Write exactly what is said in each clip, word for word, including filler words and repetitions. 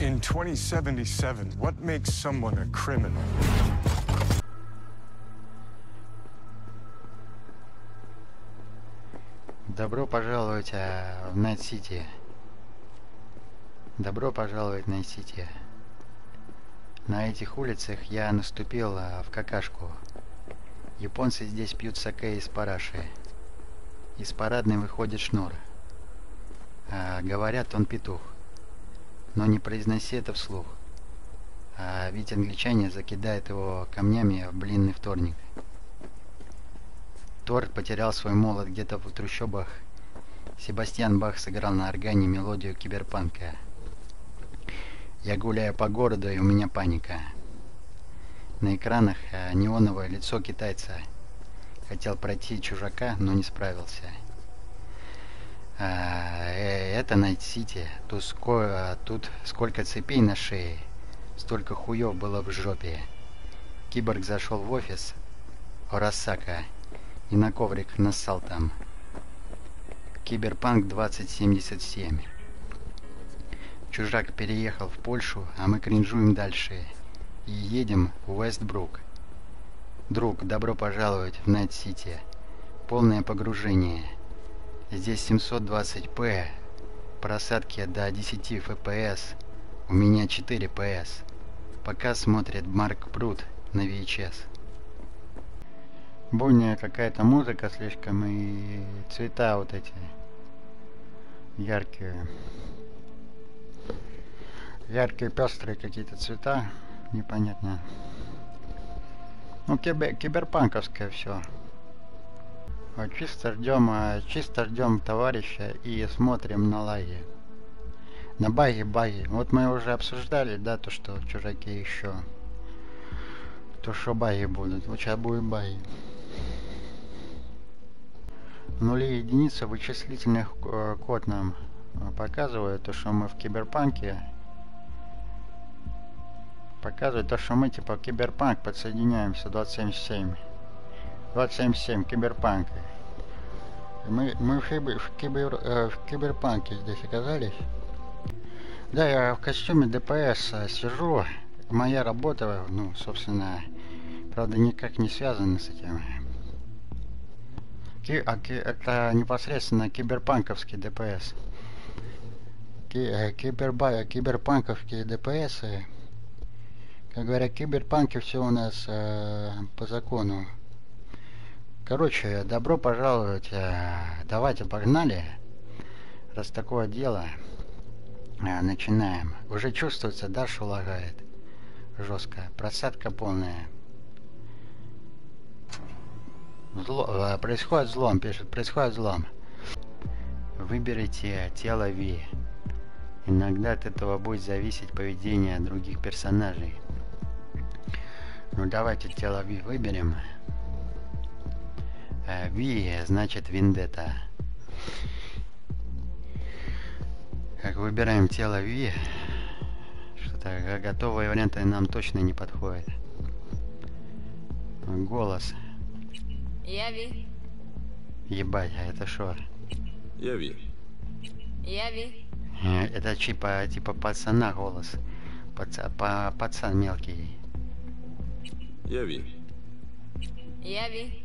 In twenty seventy-seven, what makes someone a criminal? Добро пожаловать а, в Найт-Сити. Добро пожаловать в Найт-Сити. На этих улицах я наступил а, в какашку. Японцы здесь пьют саке из параши. Из парадной выходит шнур. А, говорят, он петух. Но не произноси это вслух. А ведь англичане закидают его камнями в блинный вторник. Торт потерял свой молот где-то в трущобах. Себастьян Бах сыграл на органе мелодию киберпанка. Я гуляю по городу, и у меня паника. На экранах а, неоновое лицо китайца. Хотел пройти чужака, но не справился. А, э, это Найт-Сити. Тут, ско, тут сколько цепей на шее, столько хуев было в жопе. Киборг зашел в офис Орасака и на коврик нассал там. Киберпанк двадцать семьдесят семь. Чужак переехал в Польшу, а мы кринжуем дальше и едем в Уэстбрук. Друг, добро пожаловать в Найт-Сити. Полное погружение. Здесь семьсот двадцать пэ, просадки до десять эф пи эс, у меня четыре пэ эс. Пока смотрит Марк Брут на ви эйч эс. Буйная какая-то музыка слишком, и цвета вот эти яркие. Яркие, пестрые какие-то цвета, непонятно. Ну, кибер, киберпанковское все. Вот чисто ждем, чисто ждем товарища и смотрим на лаги. На баги-баги. Вот мы уже обсуждали, да, то, что в чужаке еще. То, что баги будут. Вот сейчас будет баги. Нули и единицы вычислительный код нам показывает, то, что мы в киберпанке. Показывает то, что мы типа в киберпанк подсоединяемся двадцать семьдесят семь. двадцать семьдесят семь киберпанк. Мы, мы в, кибер, в, кибер, э, в киберпанке здесь оказались. Да, я в костюме ДПС сижу. Моя работа, ну, собственно, правда, никак не связана с этим. Ки, а, ки, это непосредственно киберпанковский ДПС. Ки, киберба, киберпанковские ДПСы. Как говорят, киберпанки все у нас э, по закону. Короче, добро пожаловать. Э, давайте погнали. Раз такое дело, э, начинаем. Уже чувствуется, да, что лагает. Жестко. Просадка полная. Зло, э, происходит взлом, пишет. Происходит взлом. Выберите тело Ви. Иногда от этого будет зависеть поведение других персонажей. Ну давайте тело Ви выберем. Ви значит Вендетта. Как выбираем тело Ви, что-то готовые варианты нам точно не подходят. Голос. Я Ви. Ебать, а это шо? Я Ви. Я Ви. Это типа, типа пацана голос. Паца, па, пацан мелкий. Я Ви. Я Ви.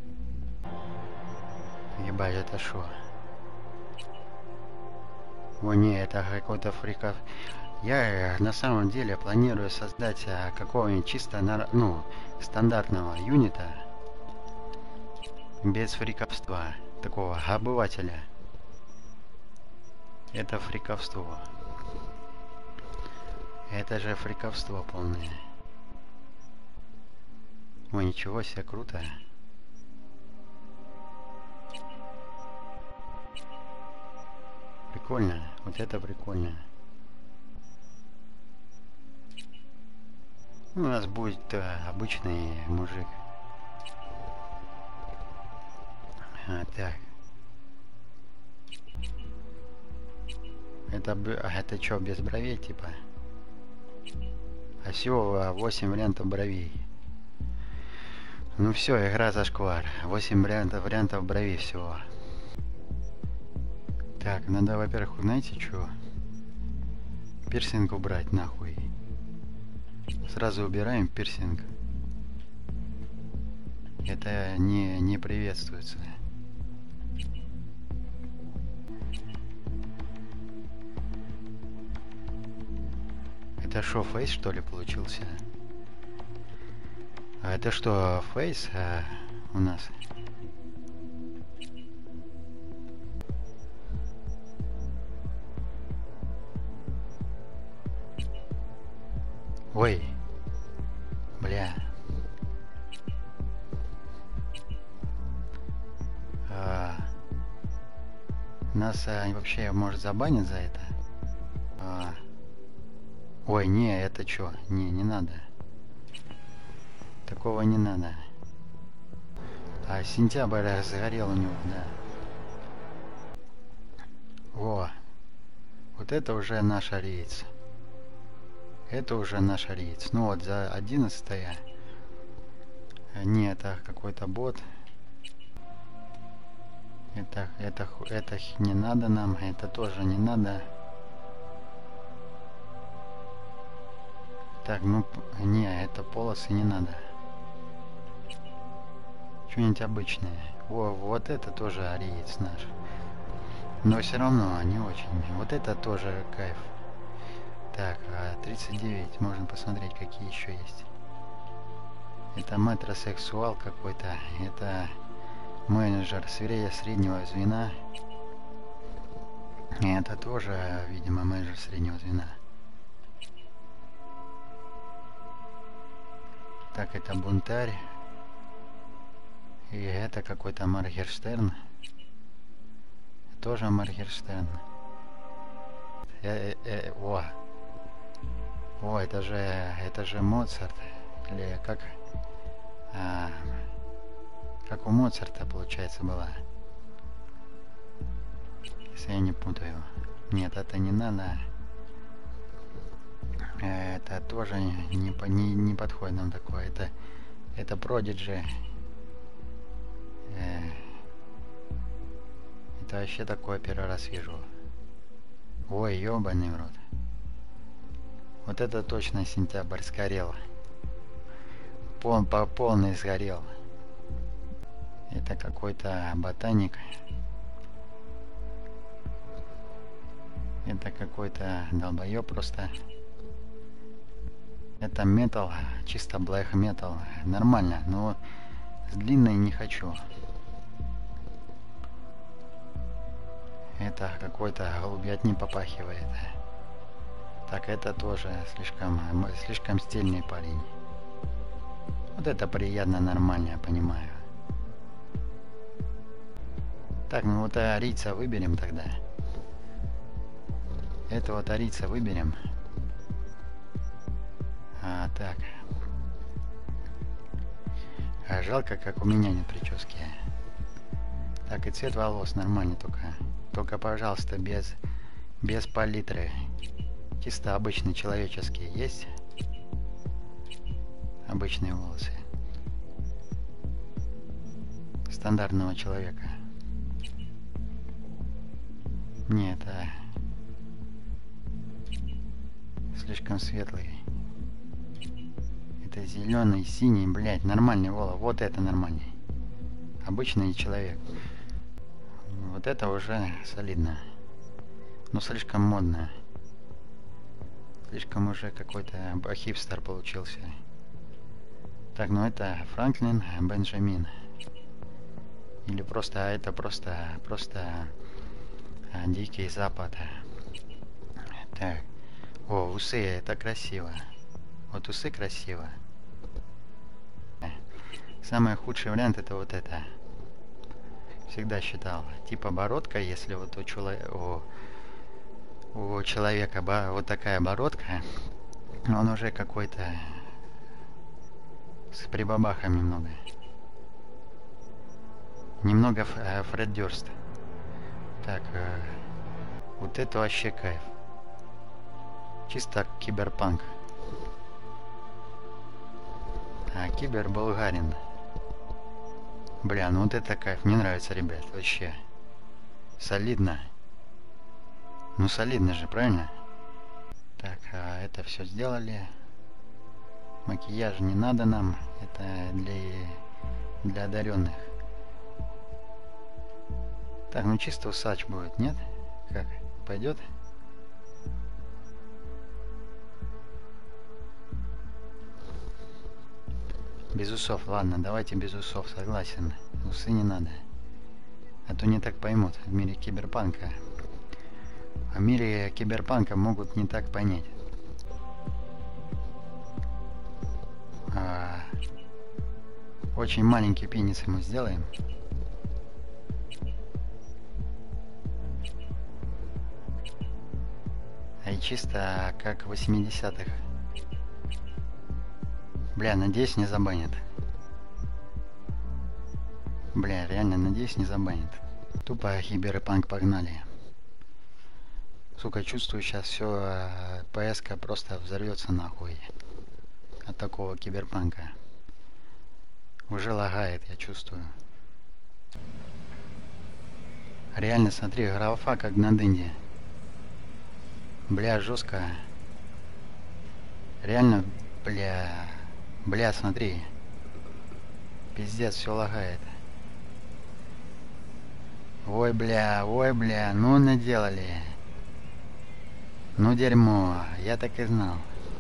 Ебать, это шо? О не, это какой-то фриков. Я на самом деле планирую создать а, какого-нибудь чисто, ну, стандартного юнита. Без фриковства. Такого обывателя. Это фриковство. Это же фриковство полное. Ой, ничего себе, круто. Прикольно. Вот это прикольно. У нас будет а, обычный мужик. А, так. Это, это что, без бровей, типа? А всего восемь вариантов бровей. Ну все, игра зашквар. восемь вариантов, вариантов бровей всего. Так, надо, во-первых, знаете что? Пирсинг убрать нахуй. Сразу убираем пирсинг. Это не, не приветствуется. Это шо, фейс что ли получился? А это что, фейс а, у нас? Ой, бля. А, нас а, вообще может забанить за это? А, ой, не, это чё? Не, не надо. Такого не надо. А сентябрь загорел у него, да. Во. Вот это уже наш ариец. Это уже наш ариец. Ну вот за одиннадцатое. Не, это какой-то бот. Это, это, это не надо нам. Это тоже не надо. Так, ну, не, это полосы не надо. Что-нибудь обычное. О, вот это тоже ариец наш. Но все равно не очень. Вот это тоже кайф. Так, а тридцать девять. Можно посмотреть, какие еще есть. Это метросексуал какой-то. Это менеджер свирея среднего звена. И это тоже, видимо, менеджер среднего звена. Так, это бунтарь. И это какой-то Моргенштерн. Тоже Моргенштерн. Э, э, э, о. О, это же, это же Моцарт. Или как... А, как у Моцарта, получается, была. Если я не путаю. Нет, это не надо. Это тоже не, не, не подходит нам такое. Это, это Prodigy. Это вообще такое первый раз вижу. Ой, ёбаный в рот. Вот это точно сентябрь сгорел. Пол, по полный сгорел. Это какой-то ботаник. Это какой-то долбоёб просто. Это метал, чисто black metal. Нормально, но с длинной не хочу. Это какой-то голубятни попахивает. Так, это тоже слишком, слишком стильный парень. Вот это приятно, нормально, я понимаю. Так, ну вот арийца выберем тогда. Это вот арийца выберем. А, так. А жалко, как у меня нет прически. Так, и цвет волос нормальный только. Только, пожалуйста, без, без палитры. Чисто обычный человеческий есть? Обычные волосы. Стандартного человека. Нет, а... слишком светлый. Это зеленый, синий, блядь, нормальный волос. Вот это нормальный. Обычный человек. Вот это уже солидно. Но слишком модно. Слишком уже какой-то хипстер получился. Так, ну это Франклин Бенджамин. Или просто, а это просто, просто а, Дикий Запад. Так. О, усы, это красиво. Вот усы красиво. Самый худший вариант это вот это. Всегда считал. Типа бородка, если вот у, чело... у... у человека бо... вот такая бородка, он уже какой-то с прибабахом немного. Немного э, Фред Дёрст. Так, э... вот это вообще кайф. Чисто киберпанк. А, кибер Болгарин. Бля, ну вот это кайф. Мне нравится, ребят, вообще. Солидно. Ну солидно же, правильно? Так, а это все сделали. Макияж не надо нам. Это для, для одаренных. Так, ну чисто усач будет, нет? Как? Пойдет? Без усов, ладно, давайте без усов, согласен. Усы не надо. А то не так поймут в мире киберпанка. В мире киберпанка могут не так понять. А, очень маленький пенис ему сделаем. А и чисто как в восьмидесятых. Бля, надеюсь, не забанят. Бля, реально, надеюсь, не забанят. Тупо киберпанк погнали. Сука, чувствую, сейчас все, ПС-ка просто взорвется нахуй. От такого киберпанка. Уже лагает, я чувствую. Реально, смотри, графа как на дынде. Бля, жестко. Реально, бля... Бля, смотри. Пиздец, все лагает. Ой, бля, ой, бля, ну наделали. Ну дерьмо, я так и знал.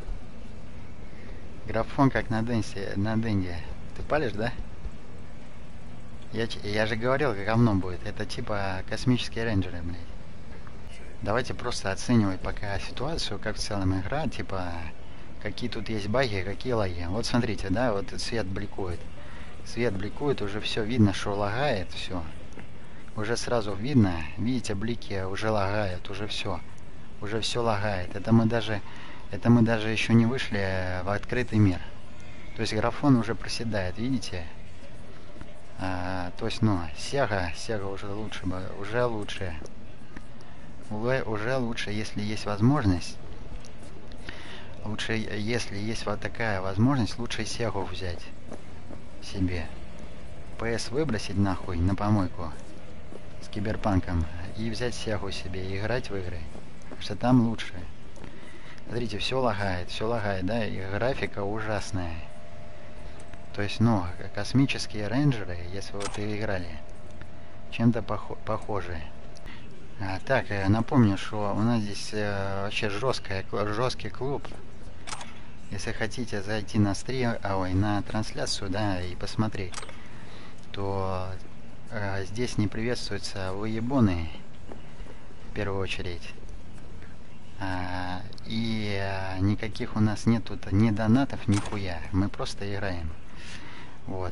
Графон как на дынсе, на дынде. Ты палишь, да? Я, я же говорил, как говно будет. Это типа космические рейнджеры, блядь. Давайте просто оценивать пока ситуацию, как в целом игра, типа, какие тут есть баги, какие лаги. Вот смотрите, да, вот свет бликует. Свет бликует, уже все видно, что лагает, все. Уже сразу видно, видите, блики уже лагают, уже все. Уже все лагает. Это мы даже, это мы даже еще не вышли в открытый мир. То есть графон уже проседает, видите? А, то есть, ну, Sega, Sega уже лучше, уже лучше. Уже, уже лучше, если есть возможность. Лучше, если есть вот такая возможность, лучше Сегу взять себе. ПС выбросить нахуй на помойку с киберпанком и взять Сегу себе и играть в игры. Потому что там лучше. Смотрите, все лагает, все лагает, да, и графика ужасная. То есть, ну, космические рейнджеры, если вот вы играли, чем-то пох похожие. А, так, напомню, что у нас здесь э, вообще жесткая, жесткий клуб. Если хотите зайти на стрим, а, ой, на трансляцию, да, и посмотреть, то э, здесь не приветствуются выебоны, в первую очередь. А, и а, никаких у нас нет тут ни донатов, ни хуя. Мы просто играем. Вот.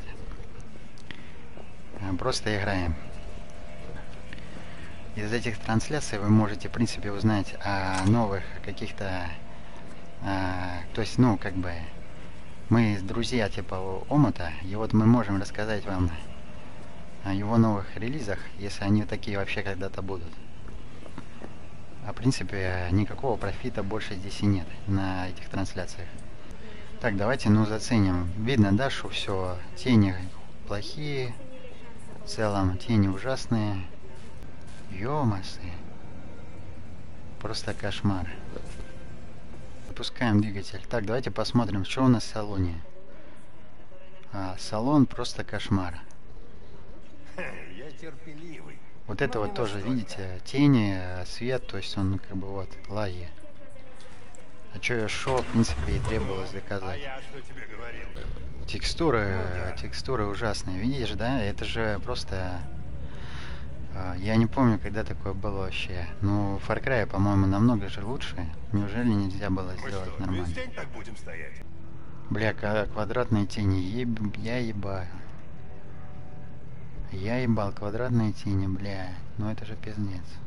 А, просто играем. Из этих трансляций вы можете, в принципе, узнать о новых каких-то... А, то есть, ну, как бы... Мы друзья типа Омута, и вот мы можем рассказать вам о его новых релизах, если они такие вообще когда-то будут. А в принципе, никакого профита больше здесь и нет на этих трансляциях. Так, давайте, ну, заценим. Видно, да, что все, тени плохие, в целом тени ужасные. Ёмасы. Просто кошмар. Запускаем двигатель. Так, давайте посмотрим, что у нас в салоне. А, салон просто кошмар. Я терпеливый. Вот это вот тоже, видите, тени, свет, то есть он как бы вот, лаги. А что я шел, в принципе, и требовалось доказать. Я что тебе говорил? Текстуры, текстуры ужасные, видишь, да? Это же просто... Я не помню, когда такое было вообще. Ну, Far Cry, по-моему, намного же лучше. Неужели нельзя было Мы сделать что, нормально? весь день так будем стоять? Бля, квадратные тени, еб... я ебаю. Я ебал квадратные тени, бля. Ну это же пиздец.